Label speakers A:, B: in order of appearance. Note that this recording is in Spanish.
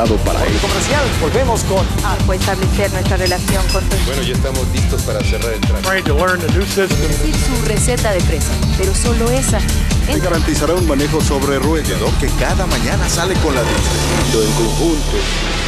A: preparado para él.
B: Comercial, volvemos con
C: Fue establecer nuestra relación con tu...
D: Bueno, ya estamos listos para cerrar el trato.
C: decir su receta de fresa, pero solo esa.
A: Te garantizará un manejo sobre ruedas.
D: Que cada mañana sale con la decisión.
A: En conjunto